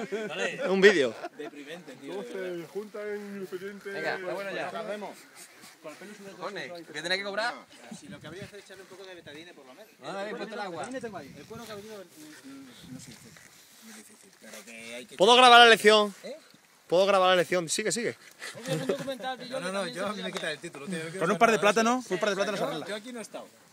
Vale. Un vídeo. Deprimente, tío. No se junta en expediente. Venga, bueno ya. Tardemos. Cojones, ¿qué tenés que cobrar? Si lo que habría que hacer es echarle un poco de betadine por lo menos. Vale, ponte el agua. El cuero que ha venido no sé, muy difícil, pero que hay que... ¿Puedo grabar la lección? ¿Puedo grabar la lección? Sigue, sigue. No, yo a mí me quita el título, tío. Con un par de plátanos, se arregla. Yo aquí no he estado.